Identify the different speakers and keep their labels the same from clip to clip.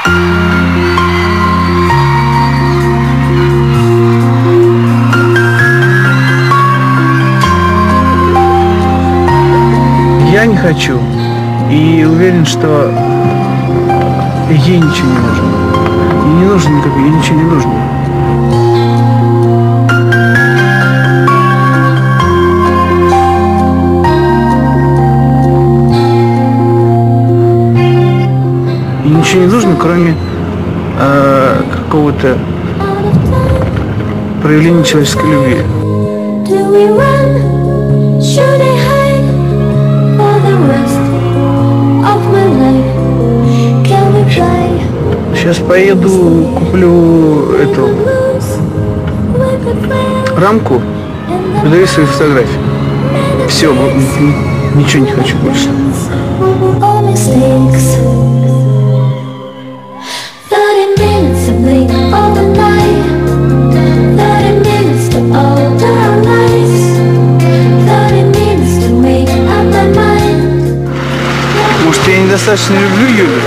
Speaker 1: Я не хочу. И уверен, что ей ничего не нужно. Ей не нужно никакой, ей ничего не нужно. Ей ничего не нужно, кроме какого-то проявления человеческой любви. Сейчас поеду, куплю эту рамку, выдаю свои фотографии. Все, ничего не хочу больше. Может, я недостаточно люблю Юлю?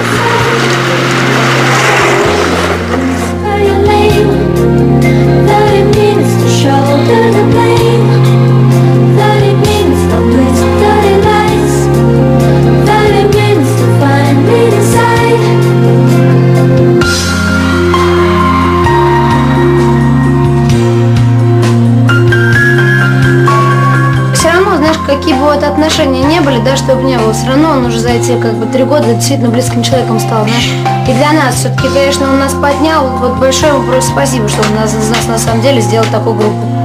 Speaker 2: Какие бы вот отношения не были, да, чтобы не было, все равно он уже за эти 3 года действительно близким человеком стал, знаешь. И для нас все-таки, конечно, он нас поднял. Вот большое ему просто спасибо, что он из нас на самом деле сделал такую группу.